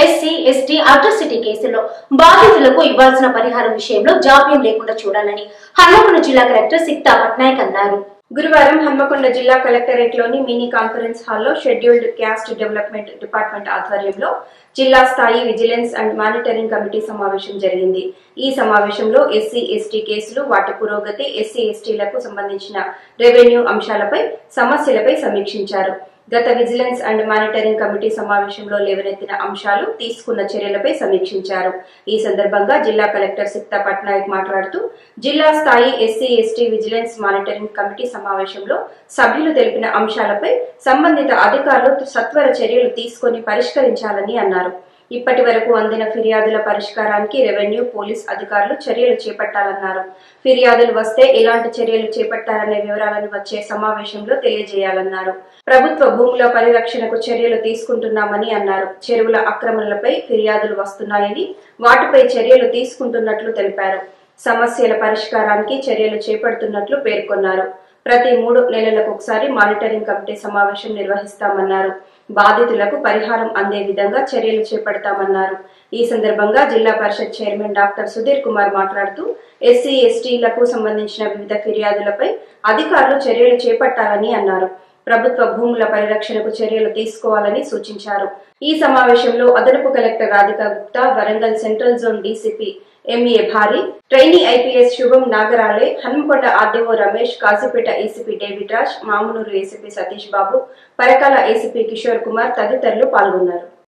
SC, ST atrocity కేసులో బాధితులకు ఇవ్వాల్సిన పరిహారం విషయంలో జాప్యం లేకుండా చూడాలని హన్మకొండ జిల్లా కలెక్టర్ సిక్తా పట్నాయక్ అన్నారు. గురువారం హన్మకొండ జిల్లా కలెక్టరేట్ లోని మినీ కాన్ఫరెన్స్ హాల్లో షెడ్యూల్డ్ క్యాస్ట్ డెవలప్మెంట్ డిపార్ట్మెంట్ ఆధ్వర్యంలో జిల్లా స్థాయి విజిలెన్స్ అండ్ మానిటరింగ్ కమిటీ సమావేశం జరిగింది. ఈ సమావేశంలో ఎస్సీ, ఎస్టీ కేసులు, వాటి పురోగతి, ఎస్సీ, ఎస్టీలకు సంబంధించిన రెవెన్యూ అంశాలపై, సమస్యలపై సమీక్షించారు. గత విజిలెన్స్ అండ్ మానిటరింగ్ కమిటీ సమావేశంలో లేవనెత్తిన అంశాలు, తీసుకున్న చర్యలపై సమీక్షించారు. ఈ సందర్భంగా జిల్లా కలెక్టర్ సిక్తా పట్నాయక్ మాట్లాడుతూ, జిల్లా స్థాయి SC, ST vigilance monitoring committee సమావేశంలో సభ్యులు తెలిపిన అంశాలపై సంబంధిత అధికారులు సత్వర చర్యలు తీసుకుని పరిష్కరించాలని అన్నారు. ఇప్పటి వరకు అందిన ఫిర్యాదుల పరిష్కారానికి రెవెన్యూ, పోలీస్ అధికారులు చర్యలు చేపట్టాలన్నారు. ఫిర్యాదులు వస్తే ఎలాంటి చర్యలు చేపట్టాలనే వివరాలను వచ్చే సమావేశంలో తెలియజేయాలన్నారు. ప్రభుత్వ భూముల పరిరక్షణకు చర్యలు తీసుకుంటున్నామని అన్నారు. చెరువుల ఆక్రమణలపై ఫిర్యాదులు వస్తున్నాయని, వాటిపై చర్యలు తీసుకుంటున్నట్లు తెలిపారు. సమస్యల పరిష్కారానికి చర్యలు చేపడుతున్నట్లు పేర్కొన్నారు. ప్రతి 3 నెలలకు ఒకసారి మానిటరింగ్ కమిటీ సమావేశం నిర్వహిస్తామన్నారు. బాధితులకు పరిహారం అందే విధంగా చర్యలు చేపడతామన్నారు. ఈ సందర్భంగా జిల్లా పరిషత్ చైర్మన్ డాక్టర్ సుధీర్ కుమార్ మాట్లాడుతూ, ఎస్సీ, ఎస్టీలకు సంబంధించిన వివిధ ఫిర్యాదులపై అధికారులు చర్యలు చేపట్టాలని అన్నారు. ప్రభుత్వ భూముల పరిరక్షణకు చర్యలు తీసుకోవాలని సూచించారు. ఈ సమావేశంలో అదనపు collector Radhika Gupta, Warangal central zone DCP MA Bari, trainee IPS Shubham Nagarale, Hanamkonda RDO Ramesh, Kazipet ACP David Raj, Mamnoor ACP Satish Babu, Parkal ACP Kishore Kumar తదితరులు పాల్గొన్నారు.